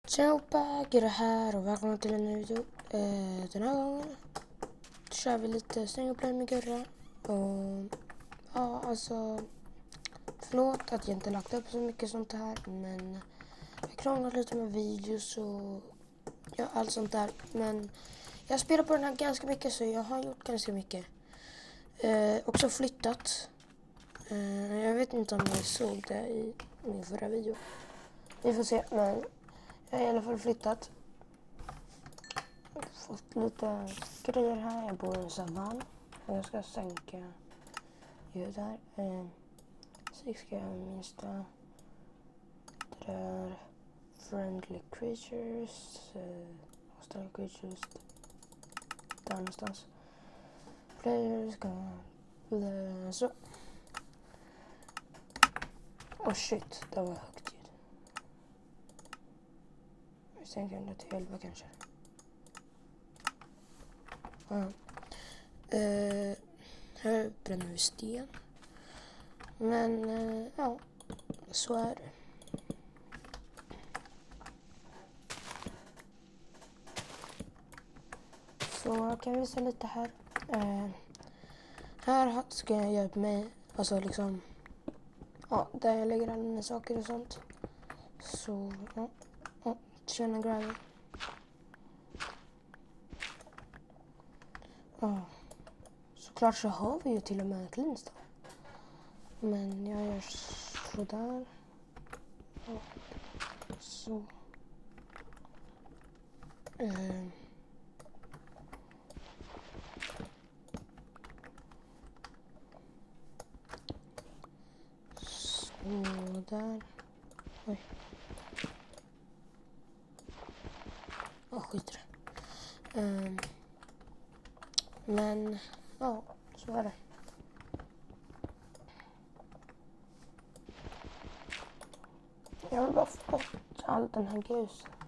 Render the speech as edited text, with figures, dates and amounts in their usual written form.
Tjena, Gira här och välkomna till en ny video. Den här gången kör vi lite singleplay med Gurra. Och ja, alltså förlåt att jag inte lagt upp så mycket sånt här, men jag krånglat lite med videos och ja, allt sånt där. Men jag spelar på den här ganska mycket, så jag har gjort ganska mycket. Också flyttat. Jag vet inte om ni såg det i min förra video. Vi får se, men jag har i alla fall flyttat. Fått lite grejer här. Jag bor i en savann. Jag ska sänka ljud här. Så jag ska minsta. Det är friendly creatures. Hostile creatures. Där någonstans. Players ska så. Oh shit, det var högt ljud. Jag sänker den till 11 kanske. Ja. Här bränner vi sten. Men ja, så är det. Så kan vi se lite här. Här ska jag hjälpa mig. Alltså liksom, ja, där jag lägger alla mina saker och sånt. Så ja, tjäna gravel. Ja, såklart så har vi ju till och med ett linstall. Men jag gör sådär. Ja, så. Så där. Oj. Skit i det. Men ja, så är det. Jag vill bara få bort all den här grusen.